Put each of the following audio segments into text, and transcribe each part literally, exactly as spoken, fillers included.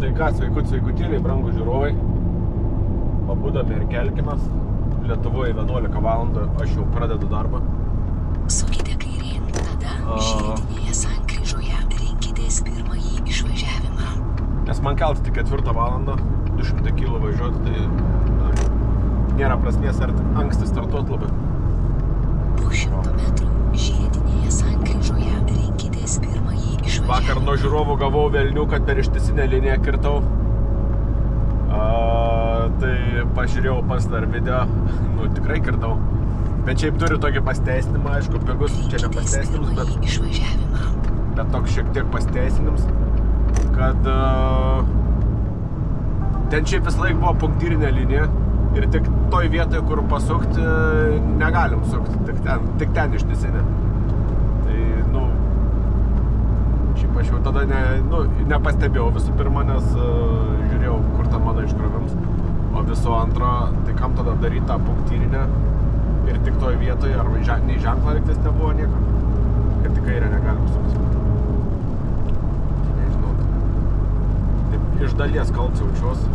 Tai ką, sveikut, sveikutėliai, brangų žiūrovai. Pabudome ir kelkimės. Lietuvoje vienuolika valandų, aš jau pradedu darbą. Sukite kairėn, tada žiedinėje sankryžoje rinkitės pirmąjį išvažiavimą. Nes man kelti tik ketvirtą valandą, du šimtai kilų važiuoti, tai na, nėra prasmės ar anksti startuoti labai. Po šimto metrų žiedinėje sankryžoje rinkitės pirmąjį išvažiavimą. Vakar nuo žiūrovų gavau velnių, kad per ištisinę liniją kirtau. A, tai pažiūrėjau pas dar video, nu tikrai kirtau. Bet šiaip turiu tokį pasteisinimą, aišku, pigus, čia ne pasteisinimas, bet, bet toks šiek tiek pasteisinimas, kad uh, ten šiaip vis laik buvo punktyrinė linija ir tik toj vietoje, kur pasukti, negalim sukti, tik ten, tik ten ištisinė. Tai, nu, šiaip aš jau tada ne, nu, nepastebėjau visų pirma, nes uh, žiūrėjau, kur ten mano iškrovims, o visų antro, tai kam tada daryti tą punktyrinę ir tik toj vietoje, ar nei ženklą reiktis nebuvo nieko, kad į kairę negalim sukti. Nežinau. Taip, iš dalies kalts jaučiuos.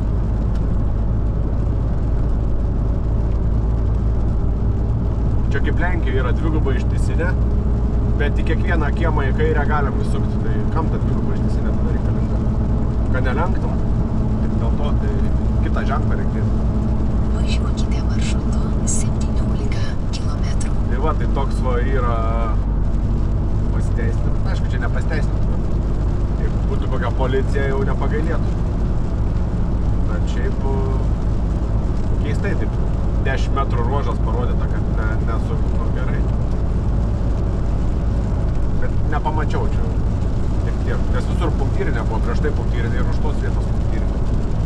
Čia kaip Lenkijoje yra dviguba ištisinė, bet į kiekvieną kiemą į kairę galim įsukti. Tai kam ta dviguba ištisinė tada reikalinga? Kad nelenktum, tik dėl to tai kitą ženklą reikės. Važiuokite maršrutu septyniolika kilometrų. Tai va, tai toks va yra pasiteisinimas. Aišku, čia nepasteisinimas, bet jeigu būtų kokia policija, jau nepagailėtų. Bet šiaip keistai taip. dešimt metrų ruožas parodyta, kad ne, nesu nu, gerai. Bet nepamačiau čia tiek tiek. Nes visur punktyrinė buvo, prieš tai punktyrinė ir už tos vietos punktyrinė.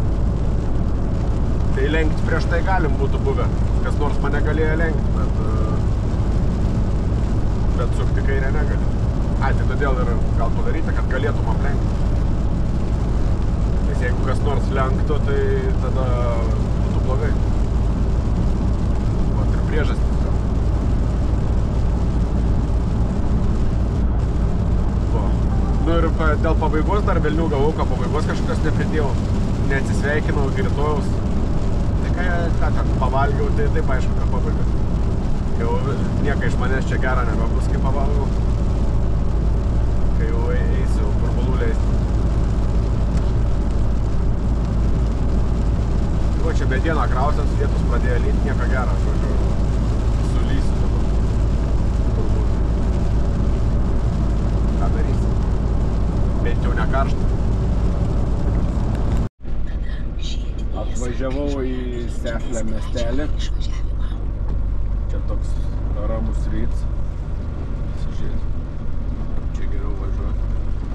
Tai lenkti prieš tai galim būtų buvę. Kas nors mane galėjo lenkti, bet, bet sukti kairę negali. Ai, tai todėl ir gal padaryti, kad galėtum aplenkti. Nes jeigu kas nors lenktų, tai tada būtų blogai. Priežastis. Nu ir dėl pabaigos dar velnių gavau, ką pabaigos kažkokios nepridėjau, neatsisveikinau, girtojaus. Tai ką, ką ten pavalgiau, tai taip aišku, ką pabaigas. Jau nieka iš manęs čia gera nebebus, kai pavalgau. Kai jau eisiu burbulų leisti. Va čia be dieną krausiant, vietos pradėjo lyti, nieko gera, žodžiu. Bent jau ne karštą. Atvažiavau į Seflę miestelį. Čia toks ramus ryts. Pasižiūrėti. Čia geriau važiuoti.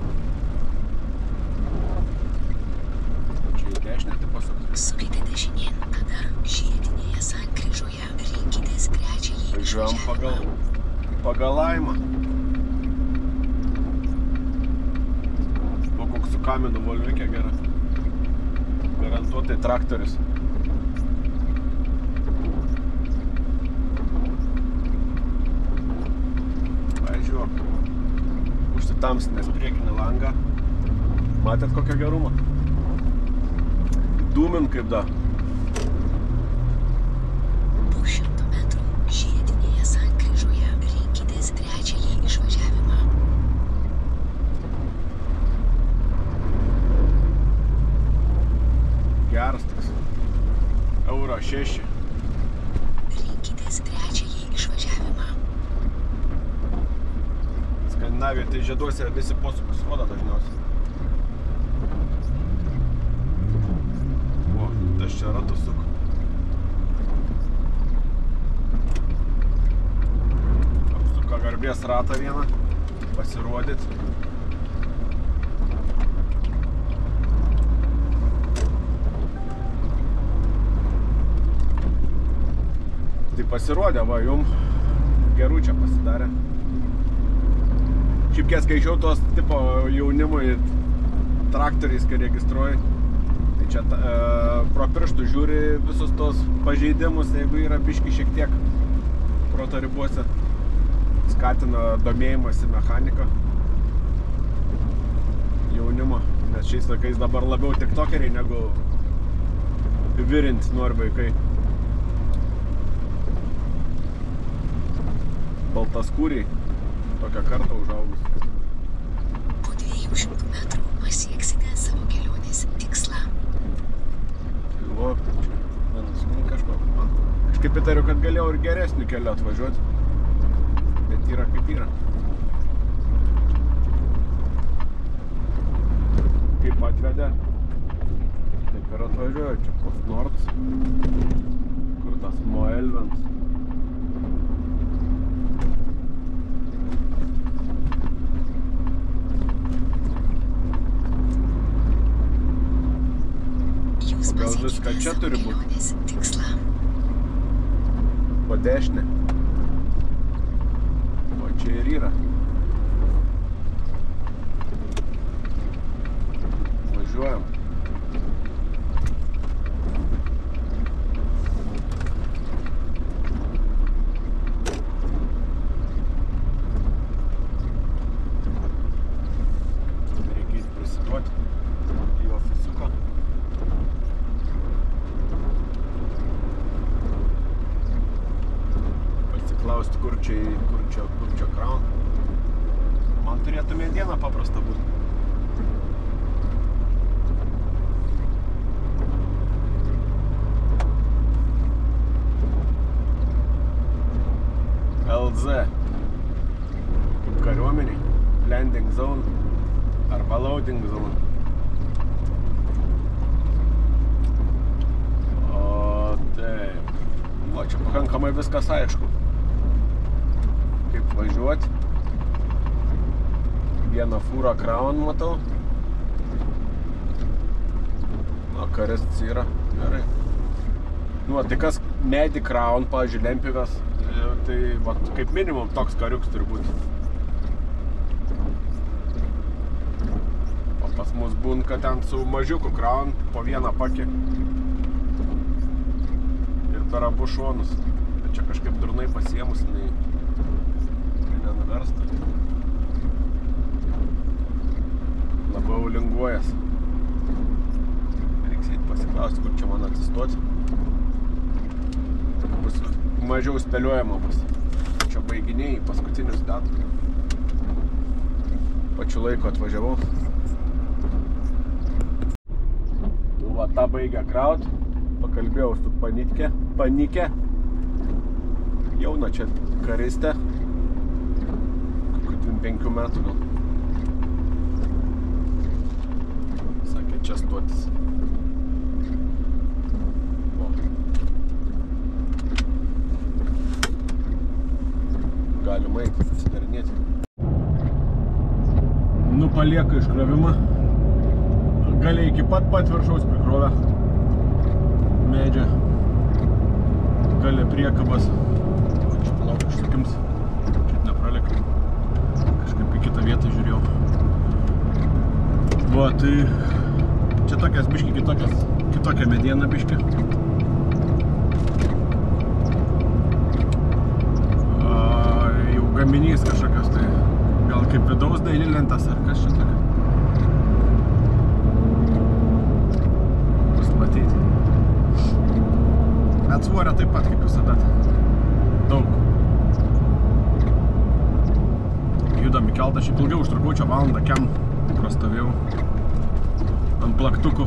Čia į dešinę tai pasukti. Sukite dešinėn, tada žiedinėje sankryžoje rinkitės trečiąjį Važiuojam pagal, pagal laimą. Su kaminu volvikė gera. Garantuotai traktorius. Važiuok. Užsitamsinės priekinį langą. Matėt kokią gerumą? Dūmin kaip da. Po šimto metrų žiedinėje sankryžoje rinkitės trečiąjį išvažiavimą. Geras toks. Euro šeši. Rinkitės trečiąjį išvažiavimą. Skandinavija tai žieduose visi posukus roda dažniausiai. O, tas čia ratus suku. Apsuka garbės ratą vieną. Pasirodyt. Tai pasirodė, va, jum gerų čia pasidarė. Šiaip kiek skaičiau tos tipo jaunimui traktoriais, kai registruoji, tai čia e, pro pirštų žiūri visus tos pažeidimus, jeigu yra biški šiek tiek proto ribose, skatina domėjimąsi mechanika jaunimo, Nes šiais laikais dabar labiau tiktokeriai negu virinti nori vaikai. Baltaskūriai, tokią kartą užaugus. Po dviejų šimtų metrų pasieksite savo kelionės tikslą. O, manas, kažko. Kažkaip įtariu, kad galėjau ir geresnių kelių atvažiuoti. Bet yra kaip yra. Kaip atvedė, taip ir atvažiuoju. Čia Postnords, kur tas Moelvens. Gal viską čia turi būti? Po dešinę. O čia ir yra. Važiuojam. Reikia prisiduoti į ofisuką. Klausti, kur čia, kur čia, kur čia Crown. Man turėtų mediena paprasta būti. L Z. Kaip kariuomeniai. Landing zone arba loading zone. O taip. O čia pakankamai viskas aišku. Kaip važiuoti. Vieną fūrą Crown matau. Na, karistas yra. Gerai. Nu, tai kas medį Crown, pavyzdžiui, Lempigas, tai va, kaip minimum toks kariuks turi būti. O pas mus bunka ten su mažiuku Crown po vieną pakį. Ir per abu šonus. Bet čia kažkaip durnai pasiemus, jinai nenuversta. Labiau linguojas. Reiks eit pasiklausti, kur čia man atsistoti. Bus mažiau spėliojama bus. Čia baiginiai, paskutinius datų. Pačiu laiko atvažiavau. Nu, va, tą baigę kraut. Pakalbėjau su Panikė. Panikė. Jauna čia karistė. penkių metų gal. Sakė, čia stotis. O. Galima eiti, atsidarinėti. Nu, palieka iškrovimą. Galiai iki pat pat viršaus prikrovę. Medžią. Galia priekabas. Čia palauk išsukims. Čia nepralėka. Kažkaip į kitą vietą žiūrėjau. Va, tai čia tokias biški kitokias, kitokia mediena biški. A, jau gaminys kažkokios, tai gal kaip vidaus daililentas ar kas čia tokia. Bus matyti. Bet svorio taip pat kaip visada. Daug. Judam į keltą, šiaip ilgiau užtrukau, čia valandą kem prastovėjau ant plaktukų.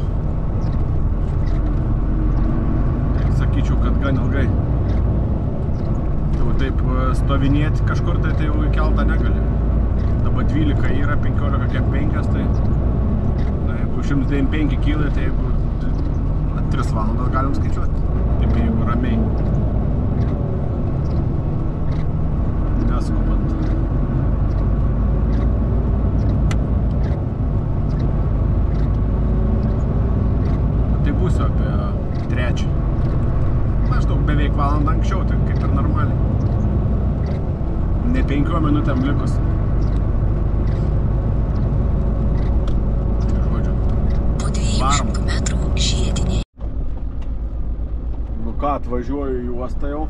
Tai sakyčiau, kad gan ilgai. Jau taip stovinėti kažkur, tai, tai jau į keltą negali. Dabar dvylika yra, penkiolika kem penkios, tai na, jeigu šimtas devyniasdešimt penki kilai, tai jeigu na, tris valandas galim skaičiuoti. Taip jeigu ramiai. Neskubant. Būsiu apie trečią. Maždaug beveik valandą anksčiau, tai kaip ir normaliai. Ne penkiom minutėm likus. Žodžiu. Po dviejų šimtų metrų žiedinė. Nu ką, atvažiuoju į uostą jau.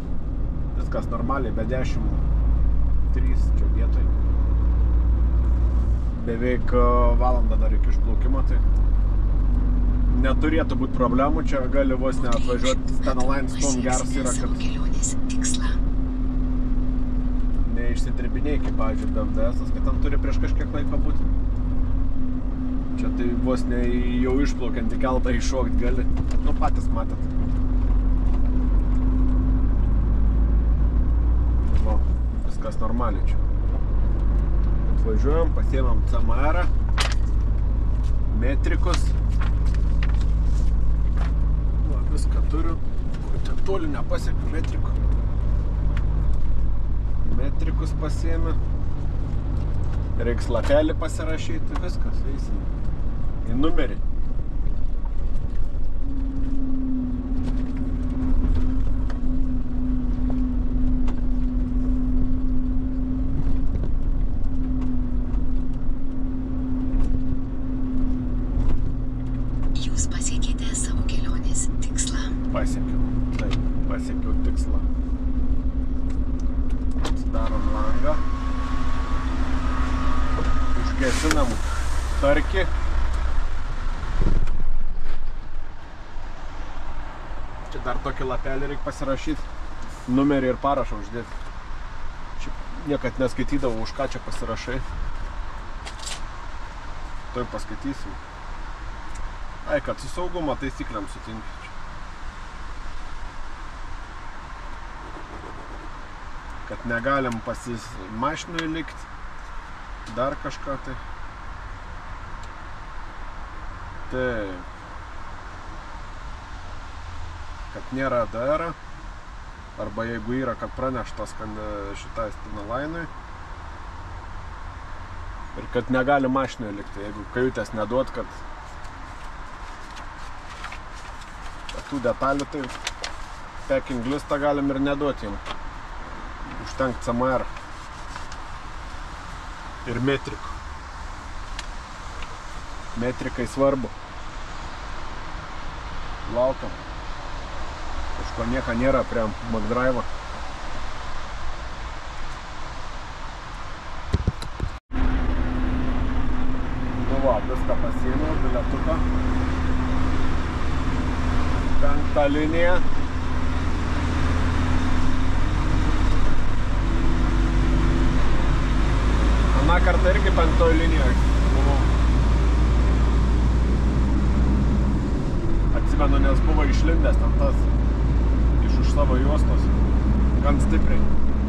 Viskas normaliai, be dešimt trys čia vietoj. beveik valandą dar iki išplaukimo, tai neturėtų būti problemų, čia gali vos neatvažiuoti Stena Line Stone geras yra, kad neišsidirbiniai, kaip, pavyzdžiui, B M D S, kad ten turi prieš kažkiek laiko būti. Čia tai vos ne jau išplaukiant į keltą iššokt gali. Nu, patys matėt. O, viskas normaliai čia. Atvažiuojam, pasiėmam C M R-ą, metrikus. Va, viską turiu. Tik toli nepasiekiu metrikų. Metrikus pasiėmė. Reiks lapelį pasirašyti, viskas, eisim į numerį. Jūs pasiekėte savo kelionės tikslą. Pasiekiau, taip, pasiekiau tikslą. Atsidarom langą. Užgesinam starkį. Čia dar tokį lapelį reikia pasirašyti. Numerį ir parašą uždėti. Čia niekad neskaitydavau, už ką čia pasirašai. Tuoj paskaitysim. Ai, kad su saugumo taisykliam sutinki. Kad negalim pasis mašinui likti. Dar kažką tai. Taip. Kad nėra A D R, arba jeigu yra, kad praneštas šitai Stena Line'ui. Ir kad negali mašinui likti, jeigu kajutės neduot, kad tų detalių, tai packing listą galim ir neduoti jums. Užtenk C M R ir metrikų. Metrikai svarbu. Laukiam. Kažko nieka nėra prie McDrive'o. Nu va, viską pasiėmiau, bilietuką. Penktą liniją. Aną kartą irgi penktoj linijoje buvau. Atsimenu, nes buvo išlindęs ten tas iš už savo juostos. Gan stipriai.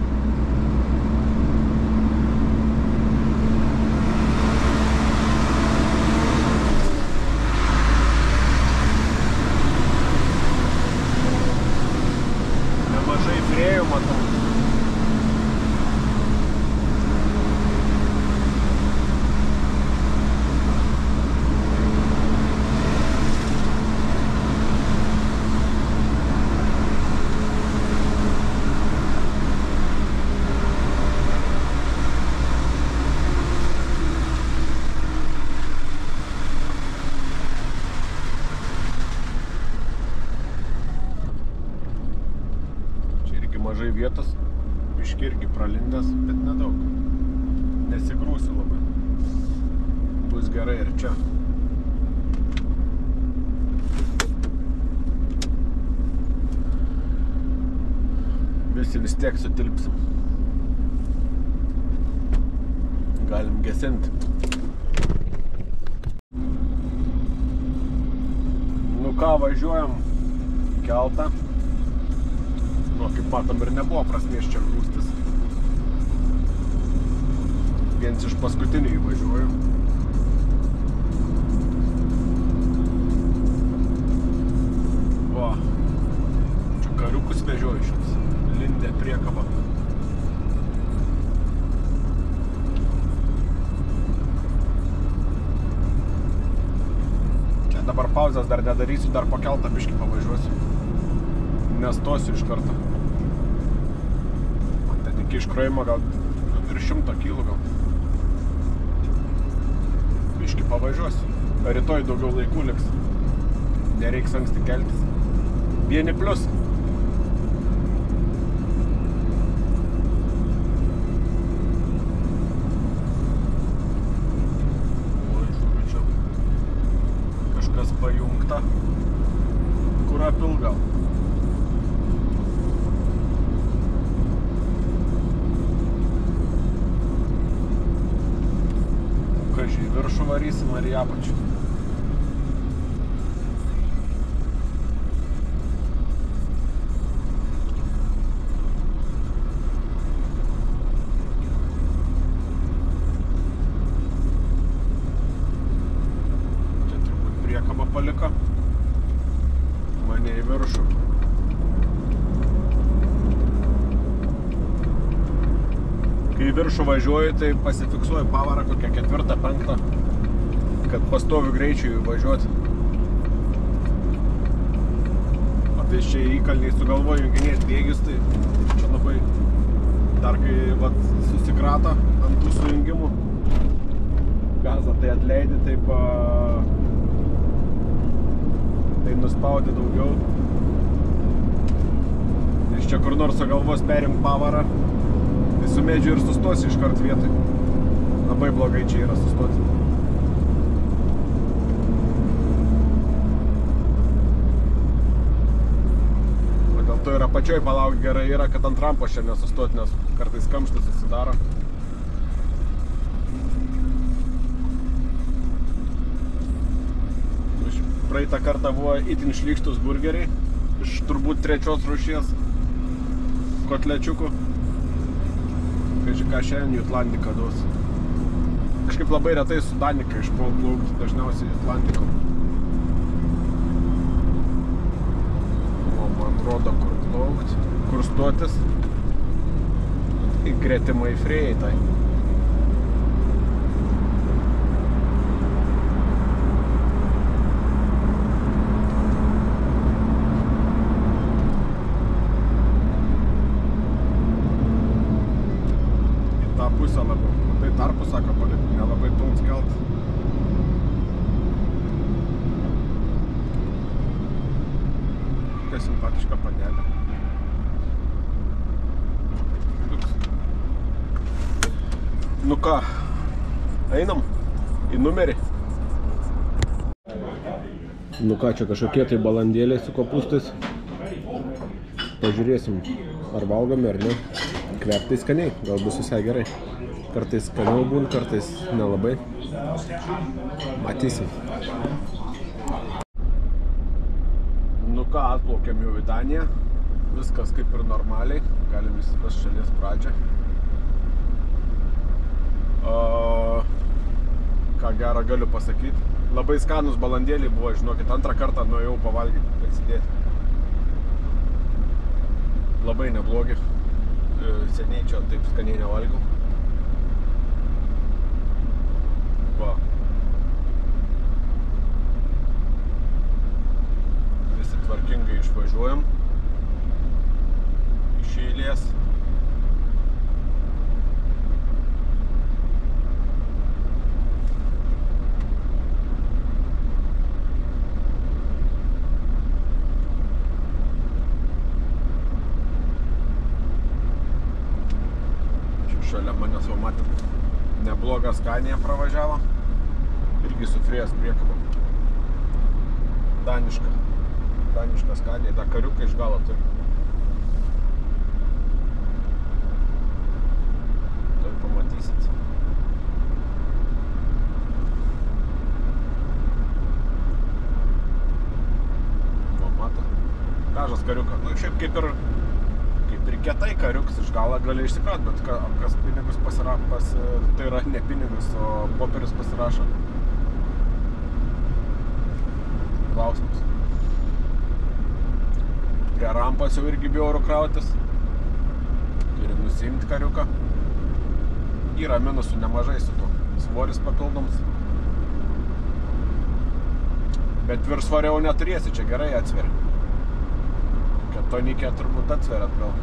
Nemažai frėjų matau. Mažai vietos, biški irgi pralindęs, bet nedaug. Nesigrūsiu labai. Bus gerai ir čia. Visi vis tiek sutilpsim. Galim gesinti. Nu ką, važiuojam į keltą. Nu, kaip matom, ir nebuvo prasmės čia grūstis. Viens iš paskutinių įvažiuoju. Va. Čia kariukus vežioju šios. Lindė priekaba. Čia dabar pauzės dar nedarysiu, dar po keltą biškį pavažiuosiu. Nestosiu iš karto. Ten iki iškrojimo gal virš šimto kilų gal. Biškį pavažiuosiu. Rytoj daugiau laikų liks. Nereiks anksti keltis. Vieni plius. gal. Kažkai į viršų varysim ar į apačių. Paliko mane į viršų. Kai į viršų važiuoju, tai pasifiksuoju pavarą kokią ketvirtą, penktą, kad pastoviu greičiui važiuoti. O tai čia įkalniai sugalvoju junginėti bėgius, tai čia labai dar kai vat, susikrato ant tų sujungimų gazą, tai atleidi taip tai nuspaudi daugiau. Iš čia kur nors sugalvos perimt pavarą, tai su medžiu ir sustosi iškart vietoj. Labai blogai čia yra sustoti. O dėl to ir apačioj palaukti gerai yra, kad ant rampos čia nesustoti, nes kartais kamštis susidaro. Praeitą kartą buvo itin šlykštus burgeriai iš turbūt trečios rūšies kotlečiukų. Kažkai ką šiandien Jutlandiką duos. Kažkaip labai retai su Danika išpuolu plaukti, dažniausiai Jutlandikom. O man rodo, kur plaukti, kur stotis. Į gretimą į Frėjai tai. Pusę labiau. Tai tarpu, sako, palikti, nelabai tauts kelt. Kokia simpatiška panelė. Nu ką, einam į numerį. Nu ką, čia kažkokie tai balandėliai su kopūstais. Pažiūrėsim, ar valgomi ar ne. Kveptai skaniai, gal bus visai gerai. Kartais skaniau būn, kartais nelabai. Matysim. Nu ką, atplaukėm jau į Daniją. Viskas kaip ir normaliai. Galim įsivest šalies pradžią. O, ką gerą galiu pasakyti. Labai skanus balandėliai buvo, žinokit, antrą kartą nuėjau pavalgyti, atsidėti. Labai neblogi. Seniai čia taip skaniai nevalgiau. Va. Visi tvarkingai išvažiuojam. Iš eilės. Šalia manęs va matėm neblogą Skaniją pravažiavo. Irgi su Frėjos priekaba. Daniška. Daniška Skanija. Da kariuką iš galo turi. Tai pamatysit. Va mato. Gažas kariuką. Nu šiaip kaip ir ir kietai kariuks iš galą gali išsikraut, bet ka, kas pinigus pasirašo, pas, tai yra ne pinigus, o popierius pasirašo. Klausimus. Prie rampas jau irgi bjauru krautis. Turi nusiimti kariuką. Yra minusų nemažai su to. Svoris papildoms. Bet viršsvorio jau neturėsi, čia gerai atsveria. Ketonikė turbūt atsveria atgal.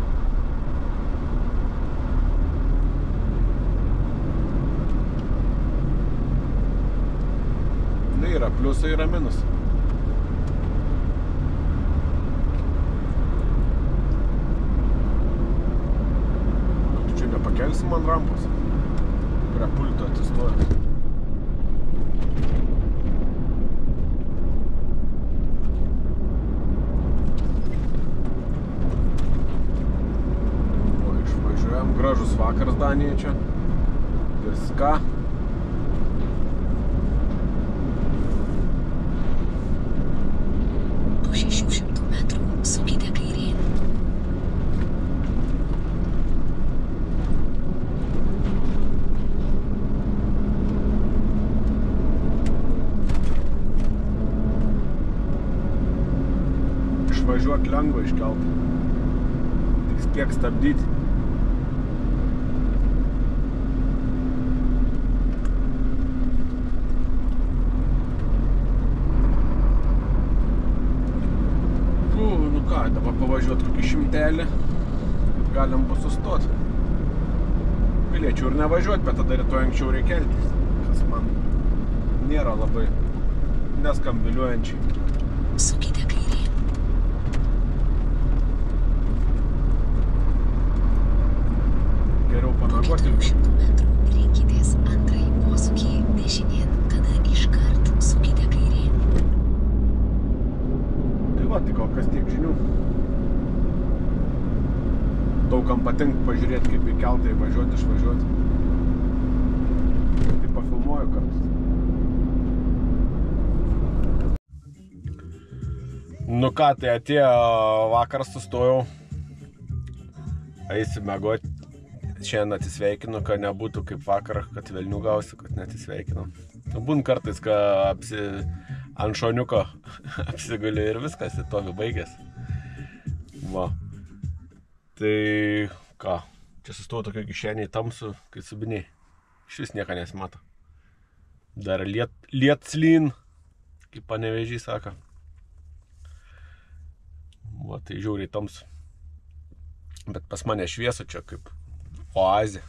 Yra pliusai, yra minusai. Tu čia nepakelsim ant rampos. Prie pulto atsistoja. gražus vakaras Danijoje čia. Viską. Po šešių šimtų metrų sukite kairėn. Išvažiuot lengva iškelt. Tik kiek stabdyti. Nu ką, dabar pavažiuot kokį šimtelį, galim bus sustot. Galėčiau ir nevažiuot, bet tada rytoj anksčiau reikia keltis, kas man nėra labai neskambiliuojančiai. Sukite kairėn. Geriau Po pamėgoti. keturių šimtų metrų rinkitės antrąjį posūkį dešinėn, tada iškart sukite kairėn. Tai va, tai kol kas tiek žinių. Daugam patinka pažiūrėti, kaip į keltą įvažiuoti, išvažiuoti. Tai pafilmuoju kartus. Nu ką, tai atėjo vakaras, sustojau. Eisiu mėgoti. Šiandien atsisveikinu, kad nebūtų kaip vakar, kad velnių gausiu, kad neatsisveikinu. Būn kartais, kad apsi... ant šoniuko apsiguli ir viskas, ir to baigės. Va. Tai ką, čia sustoju tokio kišeniai tamsu, kai subiniai. Iš vis nieko nesimato. Dar liet, lietslyn, kaip Panevėžys sako. Va, tai žiauriai tamsu. Bet pas mane šviesu čia kaip oazė.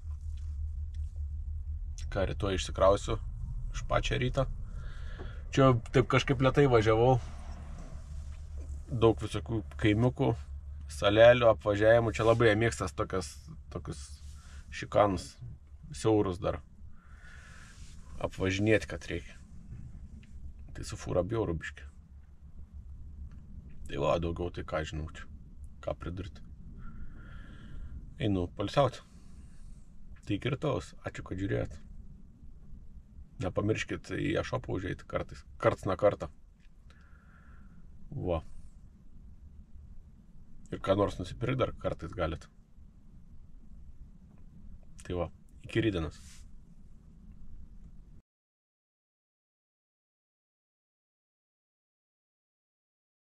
Ką, rytoj išsikrausiu iš pačią rytą. Čia taip kažkaip lėtai važiavau. Daug visokių kaimiukų, salelių, apvažiavimų. Čia labai mėgstas tokias, tokius šikanus, siaurus dar. Apvažinėti, kad reikia. Tai su fūra bjauru biški. Tai va, daugiau tai ką žinau čia. Ką pridurti. Einu palsiauti. Tai iki rytojaus. Ačiū, kad žiūrėjot. Nepamirškit į e-shopą užeiti kartais. Karts na kartą. Va. Ir ką nors nusipirkt dar kartais galit. Tai va. Iki rydienos.